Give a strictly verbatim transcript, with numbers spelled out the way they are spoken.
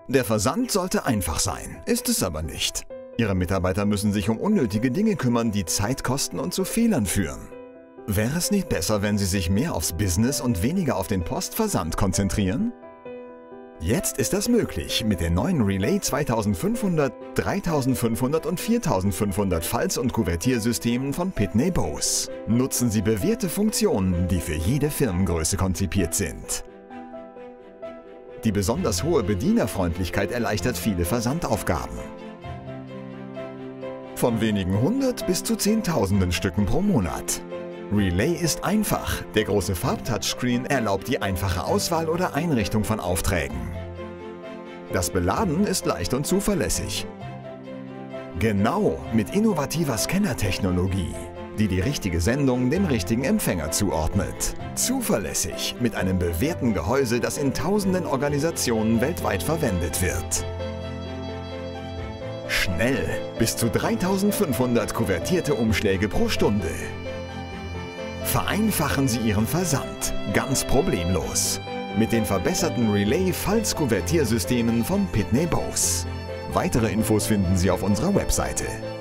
Der Versand sollte einfach sein, ist es aber nicht. Ihre Mitarbeiter müssen sich um unnötige Dinge kümmern, die Zeit kosten und zu Fehlern führen. Wäre es nicht besser, wenn Sie sich mehr aufs Business und weniger auf den Postversand konzentrieren? Jetzt ist das möglich mit den neuen Relay zweitausendfünfhundert, dreitausendfünfhundert und viertausendfünfhundert Falz- und Kuvertiersystemen von Pitney Bowes. Nutzen Sie bewährte Funktionen, die für jede Firmengröße konzipiert sind. Die besonders hohe Bedienerfreundlichkeit erleichtert viele Versandaufgaben. Von wenigen hundert bis zu zehntausenden Stücken pro Monat. Relay ist einfach. Der große Farbtouchscreen erlaubt die einfache Auswahl oder Einrichtung von Aufträgen. Das Beladen ist leicht und zuverlässig. Genau mit innovativer Scannertechnologie, die die richtige Sendung dem richtigen Empfänger zuordnet. Zuverlässig mit einem bewährten Gehäuse, das in tausenden Organisationen weltweit verwendet wird. Schnell, bis zu dreitausendfünfhundert kuvertierte Umschläge pro Stunde. Vereinfachen Sie Ihren Versand ganz problemlos mit den verbesserten Relay-Falz-Kuvertiersystemen von Pitney Bowes. Weitere Infos finden Sie auf unserer Webseite.